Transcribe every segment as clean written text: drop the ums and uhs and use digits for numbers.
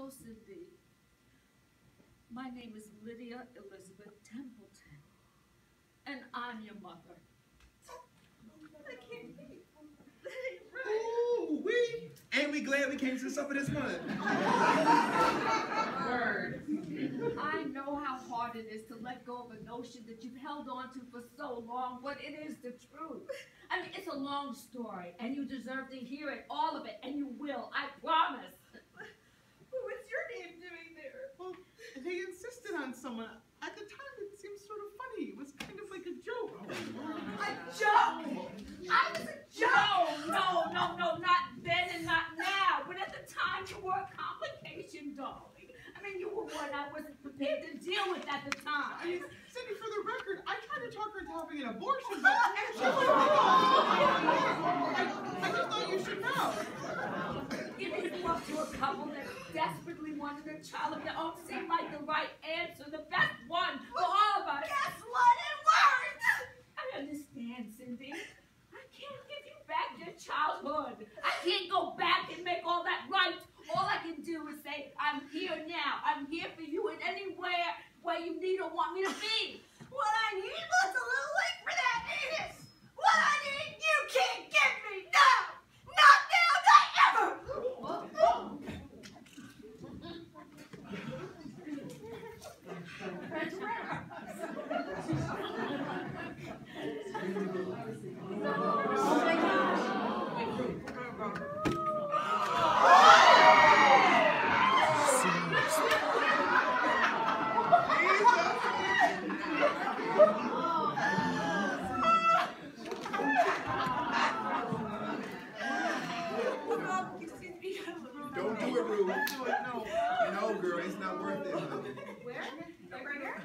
Cindy. My name is Lydia Elizabeth Templeton, and I'm your mother. I can't be. Ooh, ain't we glad we came to the supper this month? Word. I know how hard it is to let go of a notion that you've held on to for so long, but it is the truth. I mean, it's a long story, and you deserve to hear it, all of it, and you will, I promise. What's your name doing there? Well, they insisted on someone. At the time, it seemed sort of funny. It was kind of like a joke. A joke? I was a joke! No, not then and not now. But at the time, you were a complication, darling. I mean, you were one I wasn't prepared to deal with at the time. I mean, Cindy, for the record, I tried to talk her into having an abortion, but she wouldn't I just thought you should know. Giving up to a couple that desperately wanted a child of their own seemed like the right answer, the best one for all of us. Guess what? It worked! I understand, Cindy. I can't give you back your childhood. I can't go back and make all that right. All I can do is say, I'm here now. I'm here for you in anywhere where you need or want me to be. What I need was a little late for that, ain't it? What I need, you can't give me. No! Not now, not ever! Don't do it, Rue. No, girl, it's not worth it. Where? Like right here?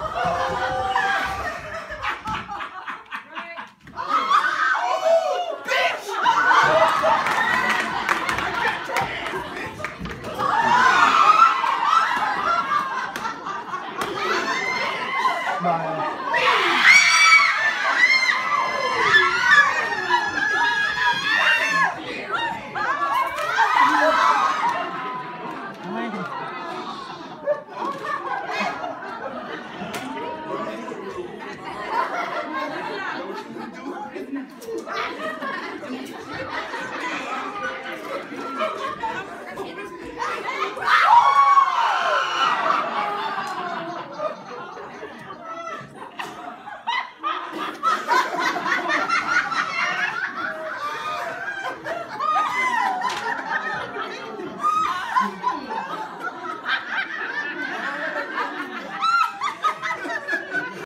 Right. Oh, bitch!